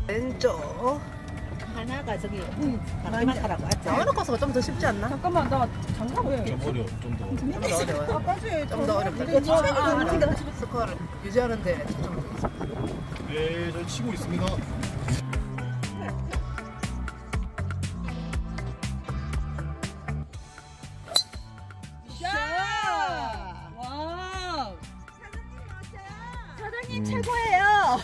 왼쪽. 하나가 저기 가만 하라고 왔죠. 넣어놓고서 좀 더 쉽지 않나? 잠깐만 나 장갑 왜? 좀 어려워, 좀 더. 좀 더 어려워요. 아까지 좀 더 어렵다. 스코어를 유지하는데 좀. 네, 저 치고 있습니다. 와. 사장님 최고예요.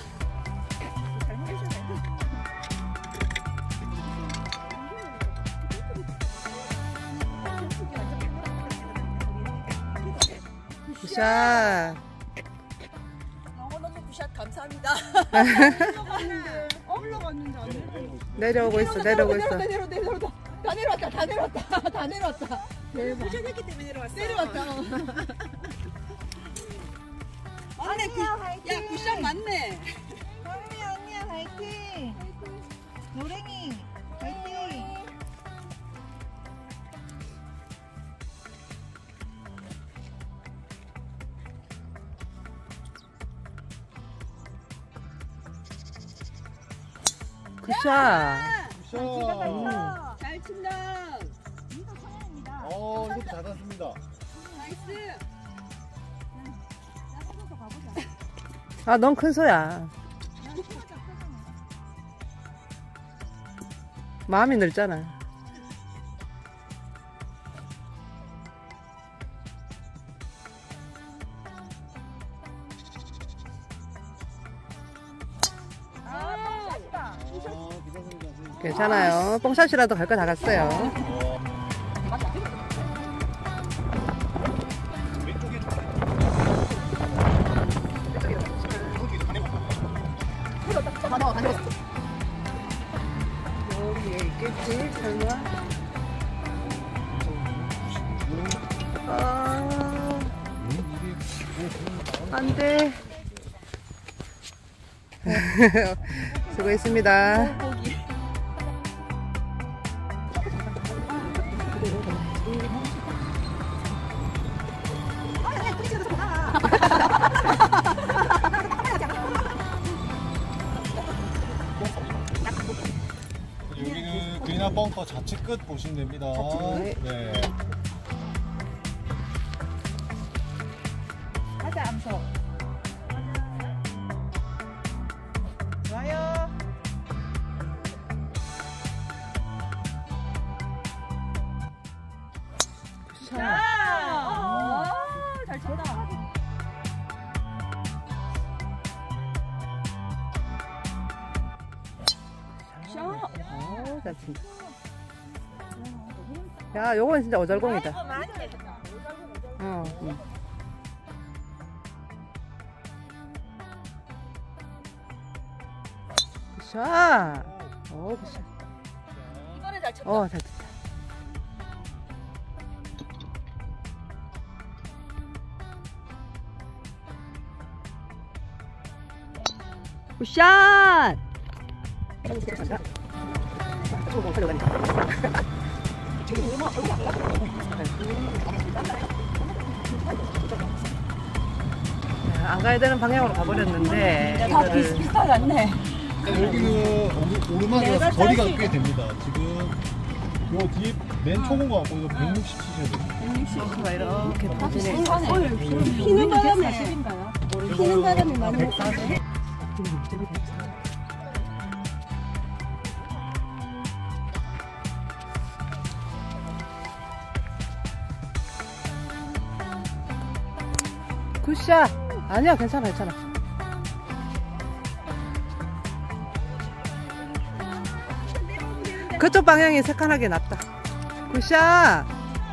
굿샷. 너무너무 굿샷 감사합니다. 올라갔는데 안 내려오고 있어, 내려오고 있어. 내려왔다. 다 내려왔다. 다 내려왔다. 다 내려왔다. 대박. 굿샷했기 때문에 내려왔어. 내려왔다. 맞네. 야 굿샷 맞네. 언니야 화이팅. 노랭이 화이팅. 굿샷. 샷. 잘 친다. 이것도 잘 닿습니다. 나이스. 아, 넌 큰 소야. 마음이 넓잖아. 괜찮아요. 뽕샷이라도 갈 거 다 갔어요. 왼쪽에 여기에 있겠지, 설마? 아, 안 돼. 수고했습니다. 여기는 그린아 벙커 좌측 끝 보시면 됩니다. 네. 가자 암소. 좋아요. 잘 쳤다. 잘 친다. 야, 요건 진짜 어절공이다. 어. 굿샷. 오, 굿샷. 이거는 잘 쳤다. 어, 잘 쳤다. 굿샷. 안 가야 되는 방향으로 가버렸는데 다 비슷비슷하지 않네. 여기는 오르막이라서 거리가 꽤 됩니다. 지금 요 뒤에 맨 초본 거 같고 이거 160 치셔야 돼요. 이렇게 퍼지네. 피는 바람에 피는 바람에 많은 것 같아. 굿샷. 아니야, 괜찮아, 괜찮아. 그쪽 방향이 색깔하게 낫다. 굿샷.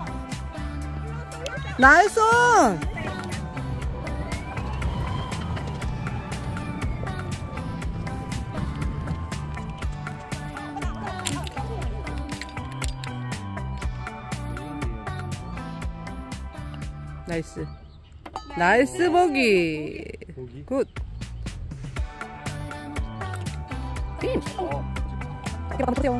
나이스. 나이스. 나이스 보기. 굿. 핀. 이렇게 보세요.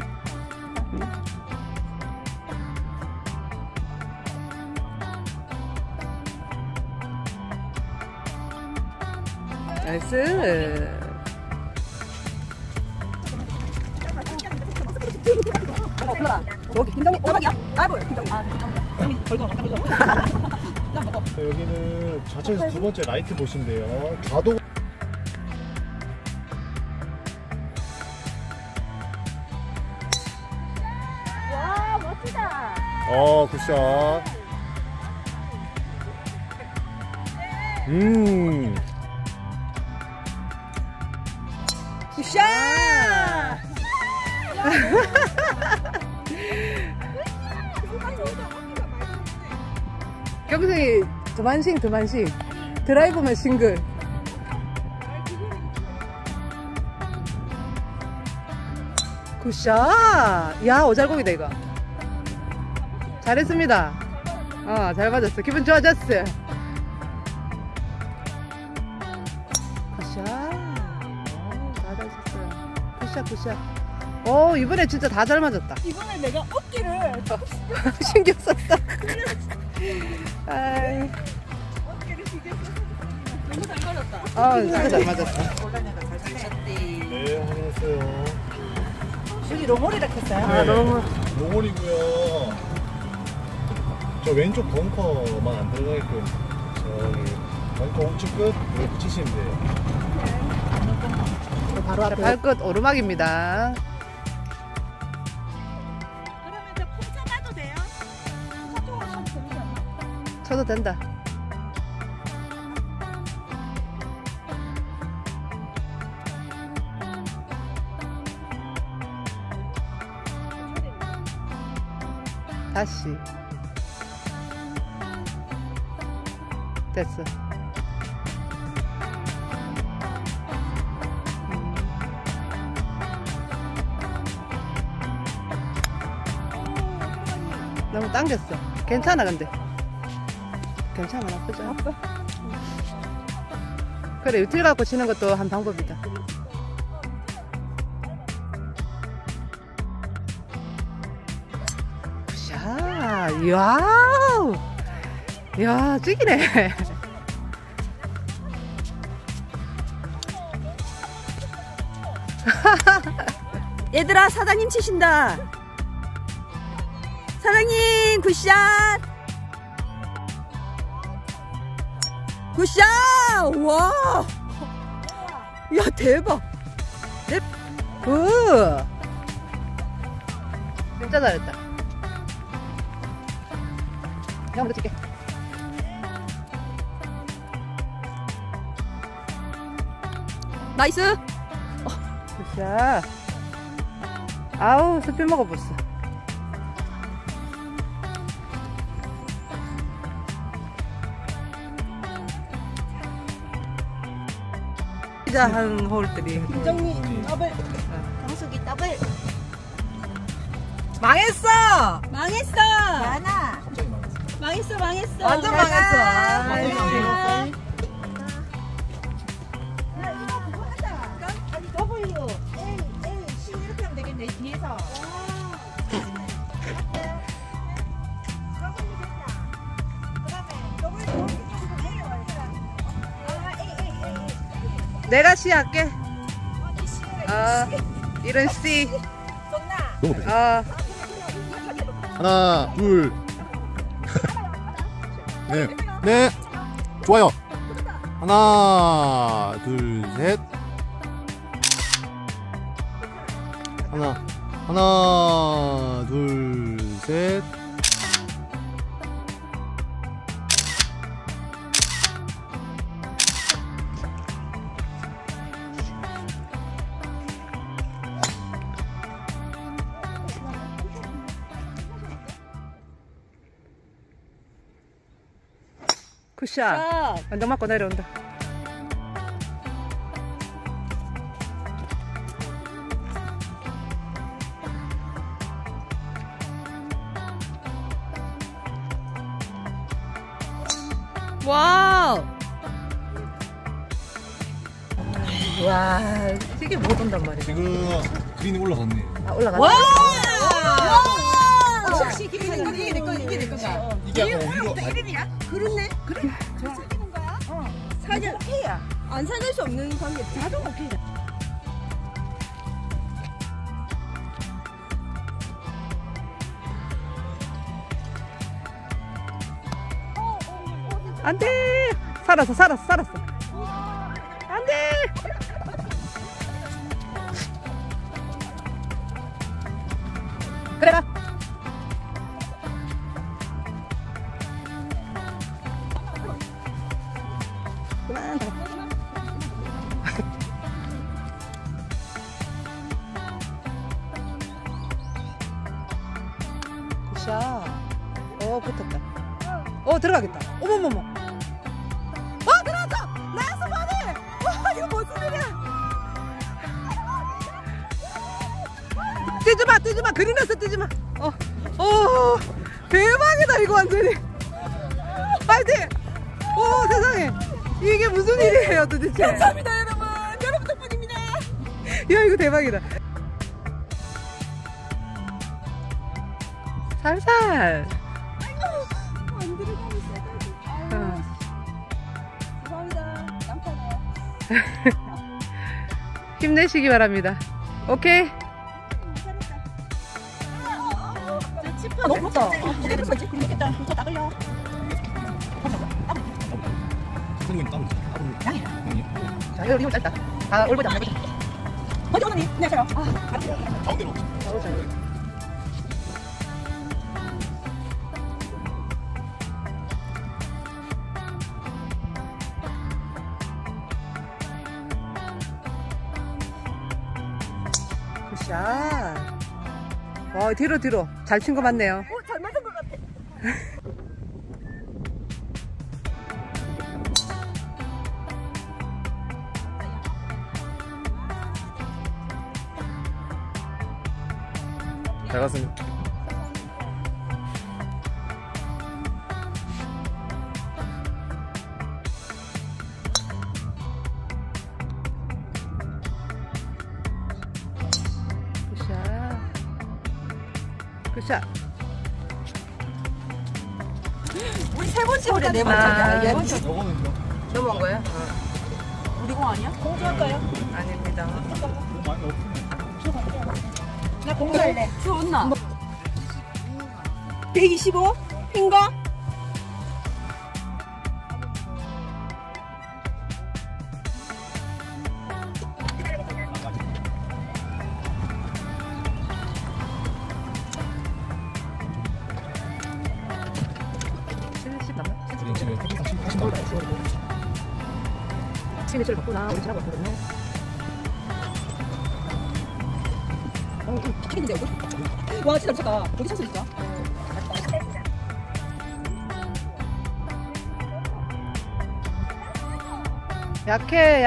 나이스. 여기 김정민 오락이야? 아이고 김정민. 자, 여기는 좌측에서 두 번째 라이트 보시면 좌도 와 멋지다. 굿샷. 굿샷. 경승이 드만싱 드라이브만 싱글. 굿샷. 야 오잘공이다 이거. 잘했습니다. 잘 맞았어. 기분 좋아졌어요. 굿샷. 다 잘쳤어요. 굿샷. 이번에 진짜 다 잘 맞았다. 이번에 내가 어깨를 신경 썼다. 아이. 어깨를 신경 써서 너무 잘 맞았다. 진짜 잘 맞았다. 네, 확인했어요. 여기 로몰이라 했어요. 네, 너무. 로mol이고요. 저 왼쪽 벙커만 안 들어가게끔 저기 벙커 우측 끝 여기 붙이시면 돼요. 바로 앞에 발끝 오르막입니다. 그러면 저 풍차 가도 돼요? 저쪽으로 가면 됩니다. 쳐도 된다. 다시. 됐어. 너무 당겼어. 괜찮아 근데. 괜찮아 나쁘지 않아. 그래 유틸 갖고 치는 것도 한 방법이다. 굿샷. 이야. 이야 찍이네. 얘들아 사장님 치신다. 사장님 굿샷. 굿샷. 와. 야 대박. 굿. 진짜 잘했다. 내가 먼저 칠게. 나이스. 굿샷. 아우 스피 먹어봤어. 진짜 한 홀들이 김정민 더블. 강수기 더블. 망했어. 망했어. 야나. 갑자기 망했어요. 망했어. 완전 망했어. 야나. W A C 이렇게 하면 되겠네 뒤에서. 내가 C 할게. 이런 C. 너무 돼. 하나, 둘. 네, 네, 좋아요. 하나, 둘, 셋. 하나, 둘, 셋. 굿샷. 완전 맞고 내려온다. 와우. 와, 이게 못 온단 말이야. 지금 그린이 올라갔네. 올라갔다. 혹시 이게 내 건가? 이게 위로. 그렇네. 그래. 저 사귀는 거야? 사귀. 오케이야. 안 사귈 수 없는 관계. 나도 오케이야. 안돼. 살았어. 안돼. 그래라. 그만. 굿샷. 붙었다. 들어가겠다. 어머머머. 들어갔어. 나이스 버디. 와, 이거 무슨 일이야. 뜨지마. 그린에서 뜨지마. 대박이다, 이거 완전히. 파이팅! 세상에. 이게 무슨 일이에요, 도대체. 감사합니다, 여러분. 여러분 덕분입니다. 야, 이거 대박이다. 살살. 안 들어가고 있어요. 죄송합니다. 양파네. 힘내시기 바랍니다. 오케이. 너무 무섭다. 그래도 뭐지? 그렇겠다. 진짜 따글려. 선생님 따로 자, 이거 짧다. 올보자, 안 해보자. 어디 오느니? 안녕하세요. 가운데로. 굿샷. 뒤로. 잘 친 거 맞네요. 잘 맞은 것 같아. 잘 갔습니다. 굿샷. 우리 세 번째 우리 네 번째. 요거는요? 넘어온 거예요? 우리 공 아니야? 공주할까요? 아닙니다. 너무 많이 없네. 나 공주할래. 좋나? 125? 핑거? 시그니처를 바꾸나 우리 지나고 있거든요. 치킨인데 여기? 와 진짜 미쳤다. 어디 쳤어 진짜? 약해.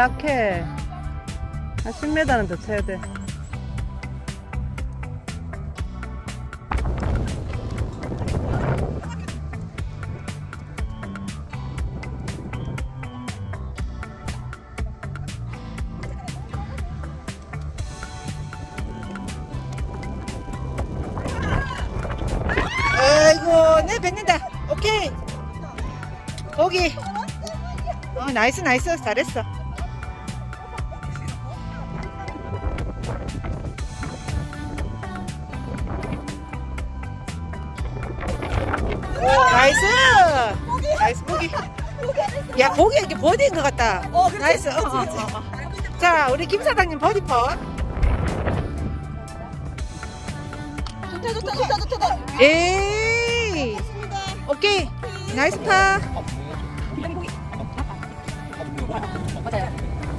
한 10m는 더 쳐야 돼. 아이고, 내 뱉는다. 오케이. 거기. 나이스. 잘했어. 나이스 보기. 야, 보기 이렇게 버디인 것 같다. 나이스. 자, 우리 김 사장님 버디 펀. 좋다. 에이. 오케이. 나이스 파. 맞아요.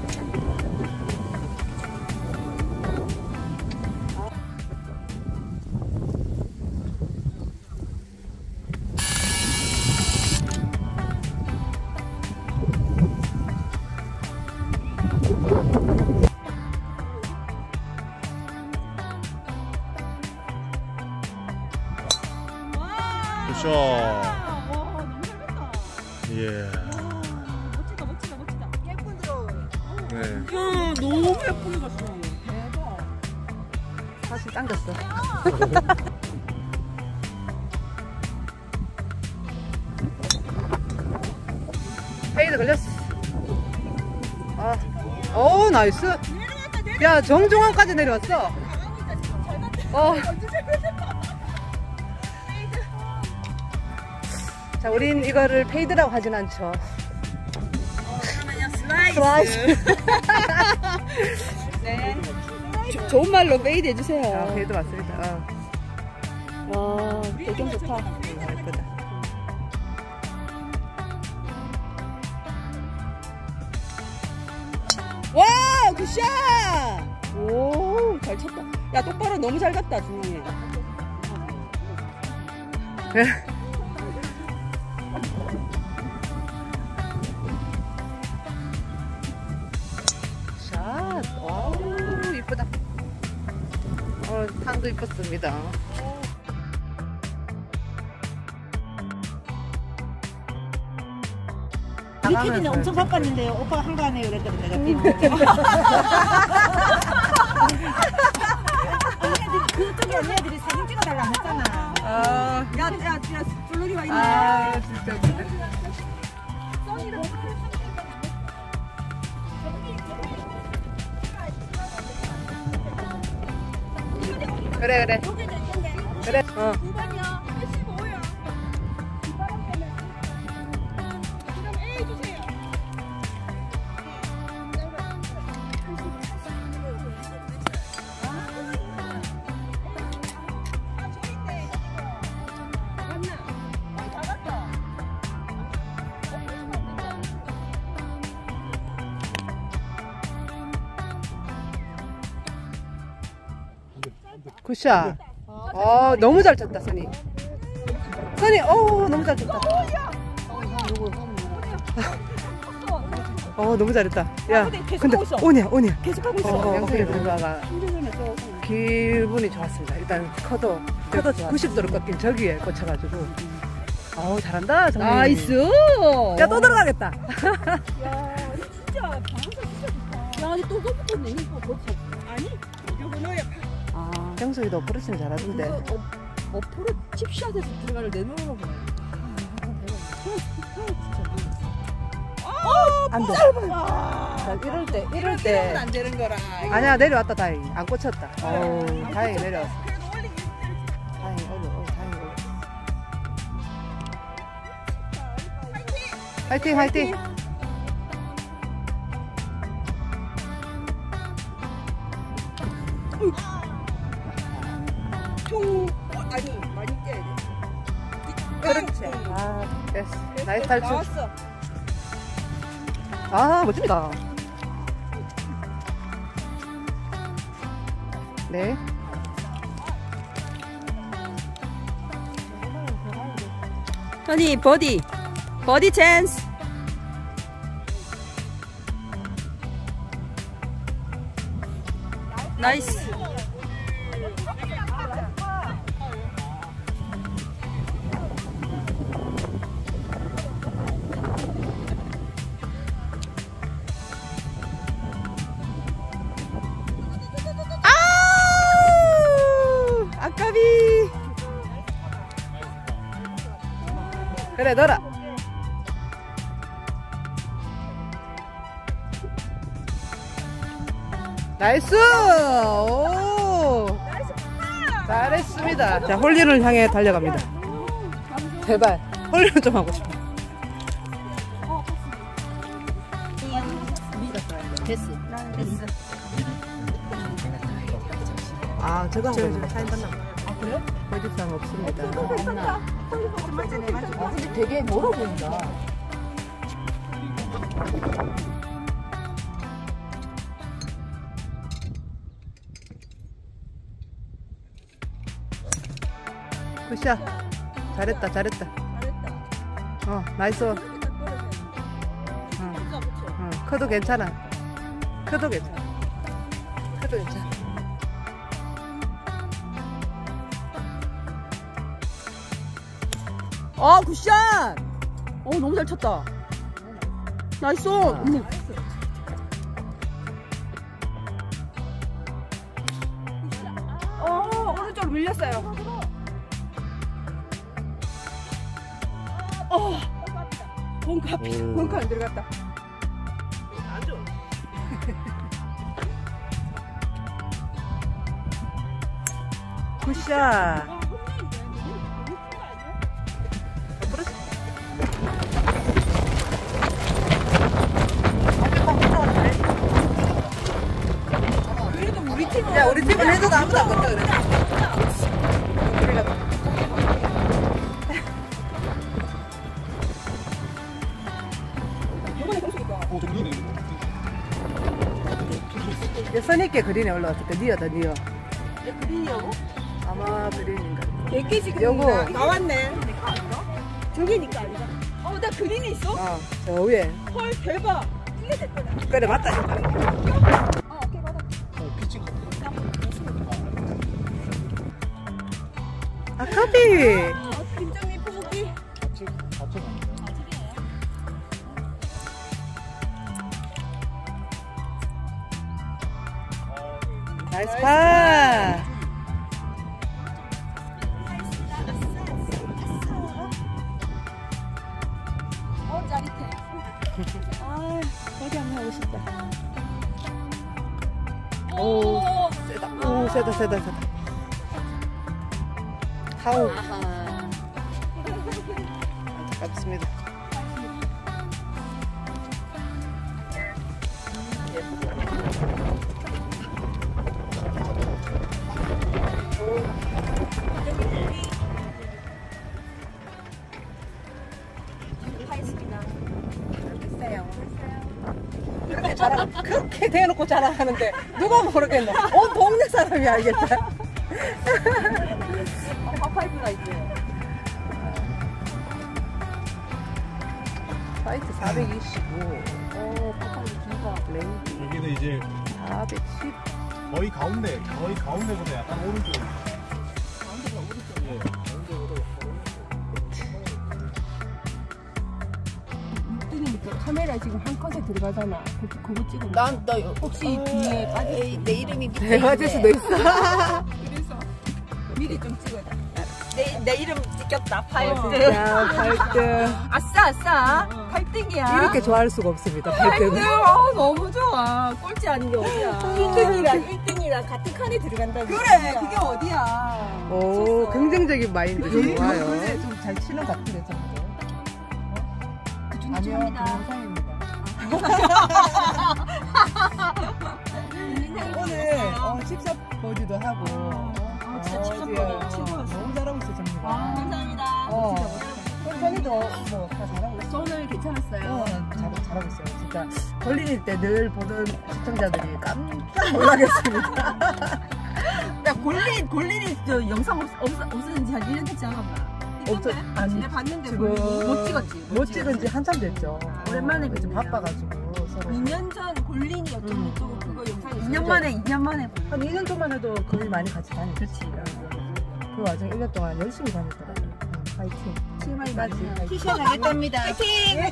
굿샷. 와 너무 잘했다. 예. 멋지다. 예쁜 드로우. 네. 야 너무 예쁘게 갔어. 대박. 사실 당겼어. 페이드 걸렸어. 나이스. 야, 정중앙까지 내려왔어. 자, 우린 이거를 페이드라고 하진 않죠. 슬라이스. 네. 좋은 말로 페이드 해주세요. 아, 페이드 맞습니다. 와, 배경 좋다. 예쁘다. 와, 굿샷! 오, 잘 쳤다. 야, 똑바로 너무 잘 갔다, 중앙에. 샷. 와우, 이쁘다. 탄도 이뻤습니다. 우리 PD는 엄청 바빴는데요. 오빠가 한가하네요. 그랬더니 내가 그쪽에 언니들이 사진 찍어달라 했잖아. 야, 블록이 와 있네. 아, 진짜. 그래, 그래. 그래, 어. 9번이요. 85요. 2번은 빼면. 그럼 A 주세요. 굿샷. 너무 잘 쳤다, 선이. 선이, 너무 잘 쳤다. 너무 잘했다. 야, 근데 오냐. 계속하고 있어. 양승이 누나가 기분이 좋았습니다. 일단 커도 90도로 꺾인 저기에 꽂혀가지고. 잘한다, 정민. 나이스. 야, 또 들어가겠다. 야, 진짜 방송 진짜 좋다. 야, 근데 또 붙었네. 이거 그렇지. 아니, 이거 너야. 정석이도 어프로치는 잘하던데. 어프로 칩샷에서 들어가를 내놓으라고 보네. 안 돼. 이럴 때. 안 되는 거라. 아니야, 내려왔다, 다행히. 안 꽂혔다. 다행히 내려왔어. 다행히 올려. 화이팅, 화이팅. 아니, 많이 깨야 돼. 그렇지. 됐어. 나이스 탈출. 나왔어. 멋집니다. 네. honey, 버디 찬스. 나이스. 아까비. 그래, 넣어라. 나이스! 오! 잘했습니다. 자, 홀린을 향해 달려갑니다. 제발, 홀린 좀 하고 싶어. 됐어. 저거 하고 사인 받나? 그래요? 버디상 없습니다. 근데 되게 멀어 보인다. 굿샷. 잘했다. 나이스. 커도 괜찮아. 커도 괜찮아. 굿샷. 너무 잘 쳤다. 나이스. 오른쪽으로 밀렸어요. 벙커 안 들어갔다. 굿샷. 그래, 우리 팀은 해줘도 아무도 안 건져, 그래. 선있게 그린에 올라왔을 때 니어다 니어. 그린이라고? 아마 그린인가. 이게 지금 요거. 나왔네. 저기니까 아니라. 나 그린이 있어? 저 위에. 헐 대박. 이게 됐다. 그래 맞다. 오케이 받아. 피칭. 커피. 김정민 포기. 같이 가는 거야. 나이스 파. 짜릿해. 거기 한번 하고 싶다. 오, 세다. 오, 세다. 하우. 안타깝습니다. 그렇게 대놓고 자랑하는데 누가 모르겠노? 온 동네 사람이 알겠다. 파파이브가 있지. 파이트 425. 파파이브 긴거. 레이디 여기는 이제 410. 거의 가운데보다 약간 오른쪽. 가운데보다 오른쪽. 예, 가운데보다. 뜨니까 카메라 지금 한 컷에 들어가잖아. 그거 찍어. 나 혹시 뒤에 빠질 내 이름이 밑에 내 맞을 수도 있어. 그래서 미리 좀 찍어야 돼. 내 이름 찍혔다. 파이트. 야, 8등. 아싸. 8등이야. 이렇게 좋아할 수가 없습니다. 8등. 너무 좋아. 꼴찌 아닌 게 어디야. 1등이랑 같은 칸에 들어간다고. 그래, 그게 어디야. 오, 긍정적인 마인드 좋아요. 근데 좀 잘 치는 것 같은데, 저거. 아니요, 동영상입니다. 오늘 14버디도 하고. 진짜 최고였어. 너무 잘하고 있어, 정리가. 감사합니다. 선이도 뭐 다 잘하고 있어. 오늘 괜찮았어요. 잘하고 있어요. 진짜 걸린일 때 늘 보던 시청자들이 깜짝 놀라겠습니다. 야, 골린이 저 영상 없어진 지 한 1년 됐지 않았나? 아니, 내가 봤는데 지금 못 찍었지. 못 찍은 지 한참 됐죠. 오랜만에 좀 보네요. 바빠가지고 서로. 2년 전 골린이 어쩌고 저쩌고 그거 영상이 2년 만에 한 2년 동안 해도 거의 많이 같이 다녔지. 그렇지. 그 와중에 1년 동안 열심히 다녔더라고요. 파이팅. 실망이 많네요. 티셔츠 하겠답니다. 파이팅!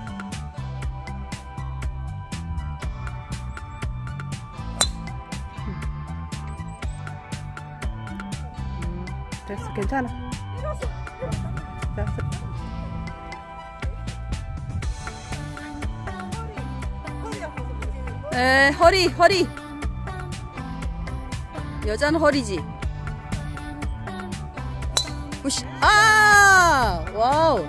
됐어, 괜찮아. 자, 허리. 여자는 허리지. 우씨. 와우.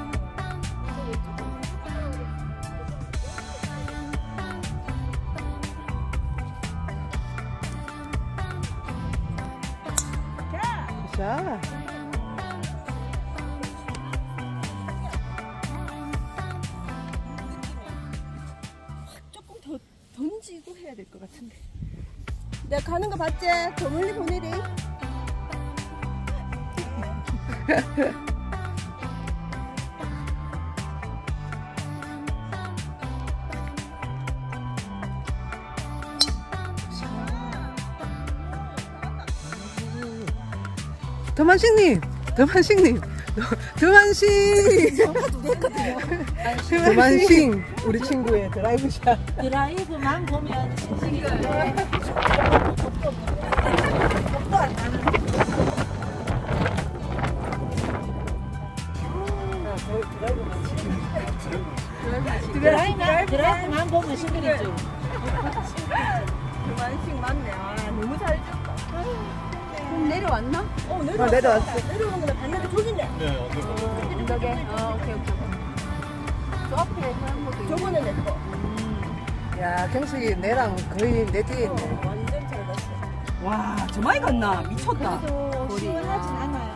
자. 조금 더 던지고 해야 될 것 같은데. 내가 가는 거 봤지? 더 멀리 보내리. 더만싱님, 더만싱, 우리 친구의 드라이브샷. 드라이브만 보면 드라이브만 보면 싱글이죠. 그만식 맞네. 너무 잘 줬다. 내려왔나? 내려왔어. 내려오는 거 봤는데 저긴데. 네, 어디 저게? 오케이. 저 앞에 사는 것도 있고. 저거는 내 거. 야, 경식이 내랑 거의 내 뒤에 있네. 완전 잘 봤어. 와, 저 많이 갔나? 미쳤다. 그래도 시원하진 않아요.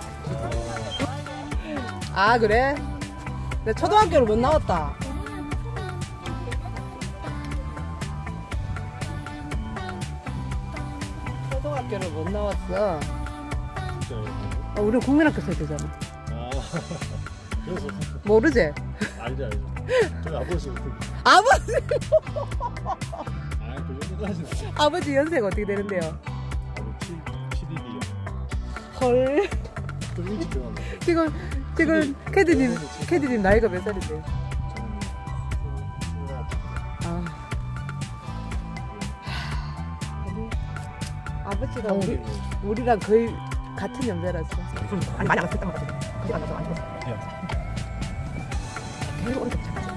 아 그래? 내 초등학교를 못 나왔다. 초등학교를 못 나왔어. 진짜요? 우리 국민학교 세대잖아. 아 그래서 모르지? 알죠. 저희 아버지 아버지! 그 정도까지는 아버지 연세가 어떻게 되는데요? 7일이요. 헐. 좀 일찍 들어갔네. 지금 캐디님 나이가 몇 살인데요? 아. 아버지가 우리랑 거의 같은 연배라서. 아니 많이 안 갔었던 것 같아. 그게 안 가서 안 갔어. 계속 오른쪽 잡았어.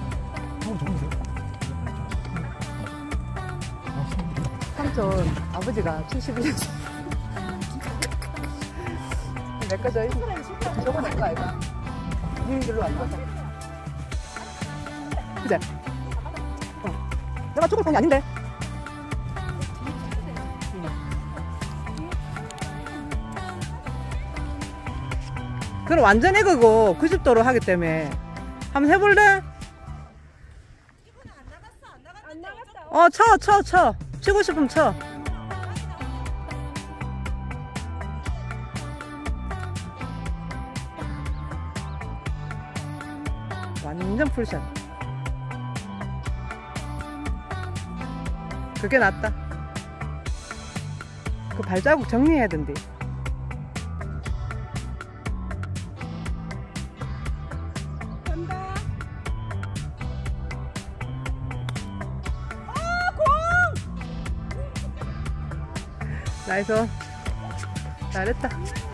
삼촌 아버지가 71년생. 내거 저희 저거 내거 아이가? 니 일로 안 가서. 그래. 내가 죽을 돈이 아닌데. 그럼 완전 애그고 90도로 하기 때문에 한번 해볼래? 안 나갔어. 쳐. 치고 싶으면 쳐. 완전 풀샷. 그게 낫다. 그 발자국 정리해야 된대. 간다. 나이스. 잘했다.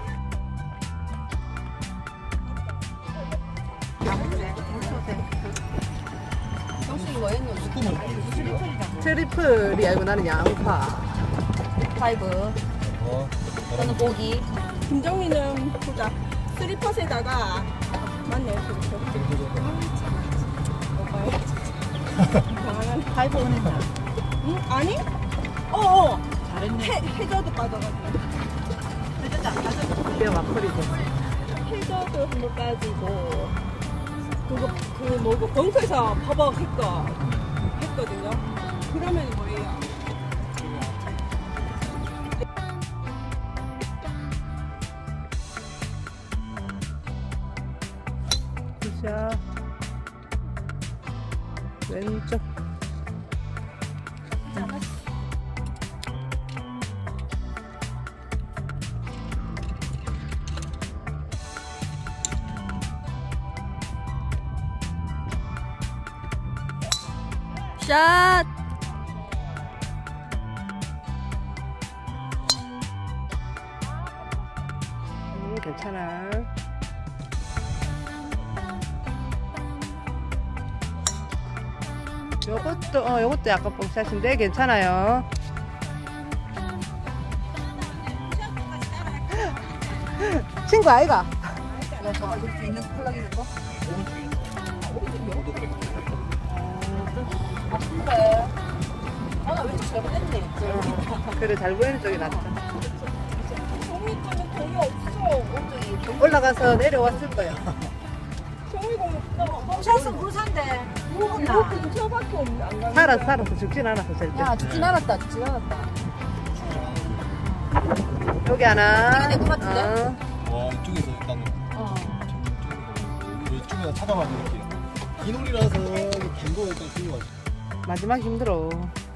트리플이 아니고 나는 양파. 파이브. 저는 고기. 김정희는 보자. 스리퍼에다가 맞네. 파이브 오는다. 응? 아니? 어어. 잘했네. 해저드 빠져가지고. 뼈 막걸리죠. 해저드 한번 빠지고. 그거 그 뭐고 벙커에서 버벅 했거든요. 그러면 뭐예요? 굿샷. 왼쪽. 샷. 괜찮아. 요것도 약간 뽕샷인데 괜찮아요. 친구 아이가? 저 이렇게 있는 콜라기 있는 거? 아 근데 나 왼쪽 잘못했네. 그래 잘 보이는 쪽이 낫다. 종이 거는 돈이 없어. 올라가서 내려왔을 거야. 종이 공 없어. 샷은 부산데 이거 누구나. 근처밖에 없네. 안 가는 살았어. 죽진 않았어 절대. 야 죽진 않았다. 여기 하나. 이게 내거 같은데? 와 이쪽에서 일단은 이쪽에다 찾아봐 이렇게. 긴 홀이라서 긴거 일단 끼고 가지. 마지막 힘들어.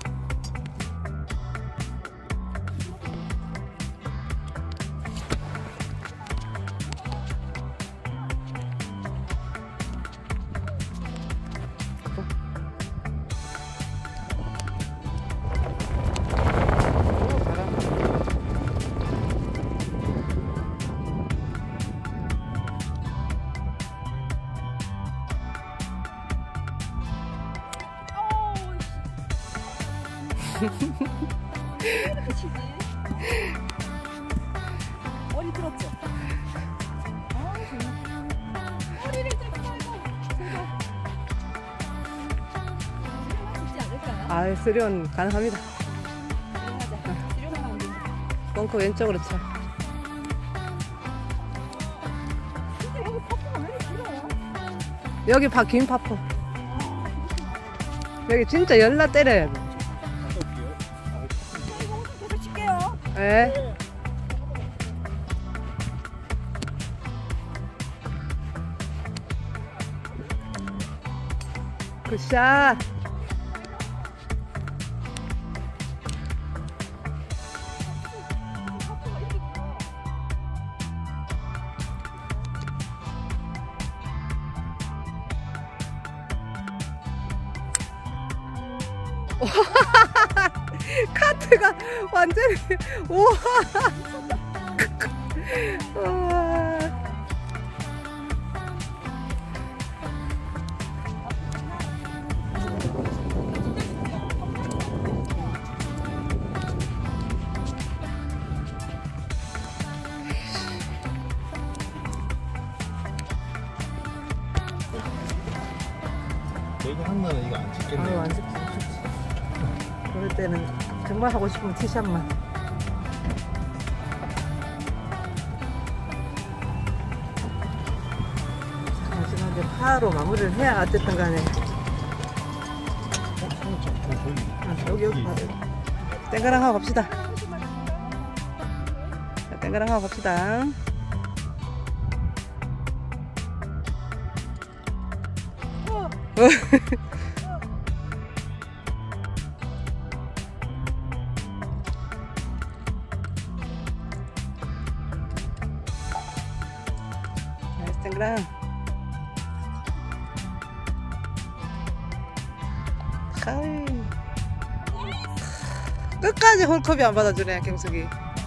머리 들었죠? 머리를 잡고 쉽지 않을까요? 아, 수련 가능합니다. 수련하자. 수련하면 안 된다. 벙커 왼쪽으로 쳐. 여기 긴 파포. 여기 진짜 열나 때려야 돼. 계속 칠게요. 예. 굿샷. 카트가 완전히 우와. 우와. 내가 한나는 이거 안 찍겠네. 아유, 안 찍지. 그럴 때는 정말 하고 싶으면 티샷만. 마지막에 파로 마무리를 해야 어쨌든 간에. 여기 파를. 땡가랑 하고 갑시다. 자, 땡가랑 하고 갑시다. 나이스 땡그랑. 하이. 끝까지 홀컵이 안 받아주네 경숙이.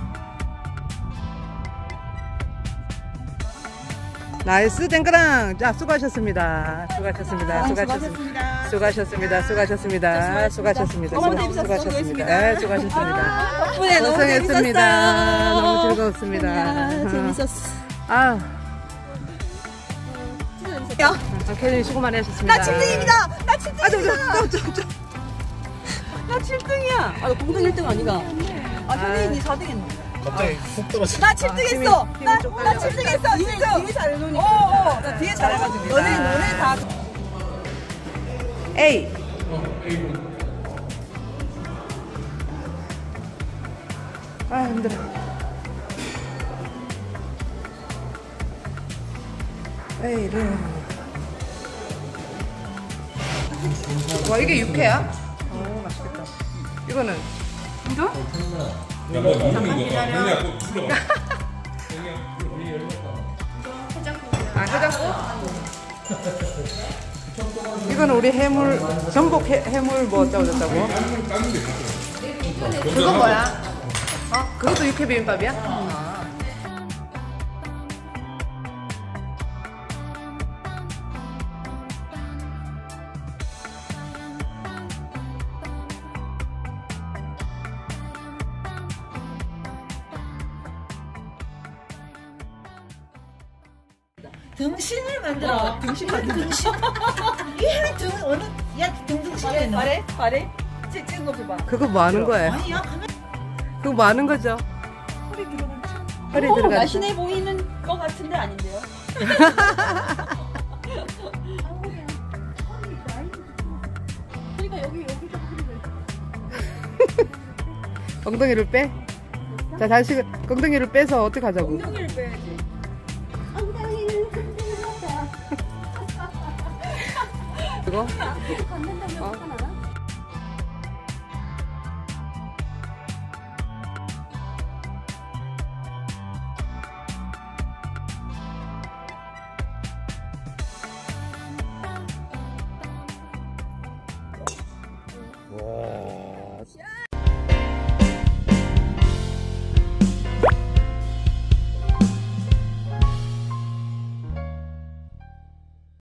나이스 땡그랑. 자, 수고하셨습니다. 수고하셨습니다. 수고하셨습니다. 수고하셨습니다. 수고하셨습니다. 수고하셨습니다. 수고하셨습니다. 네, 수고하셨습니다. 덕분에 너무 고생했습니다. 너무 즐거웠습니다. 재밌었어. 아, 야, 캐리 수고 많이 하셨습니다. 나 7등입니다. 나 7등입니다. 아, 나 7등이야. 아, 나 공동 1등 아니가? 아, 현인이 4등 했네. 갑자기 훅 떨어져. 나 7등 했어. 힘이 좀 나 7등 했어. 7등. 뒤에 잘해놓으니까. 나 뒤에 잘해가지고. 너네 다. 에이. 아, 힘들어. 에이를. 와, 이게 육회야? 오, 맛있겠다. 이거는? 이거? 아, 해장국? 이거는 우리 해물, 전복 해물 뭐 어쩌고 저쩌고. 그건 뭐야? 어? 그것도 육회 비빔밥이야? 아. 등신을 만들어. 등신 만들어. 등신. 이 해는 등 어느 야 등등신이 발에 찍은 거 줘봐. 그거 뭐 하는 거예요? 아니야 가면 그거 뭐 하는 거죠? 허리 들어갔죠? 날씬해 보이는 거 같은데 아닌데요? 그러니까 여기도 엉덩이를 빼? 자, 다시 엉덩이를 빼서 어떻게 하자고? 엉덩이를 빼야지. 그거? 걷는다면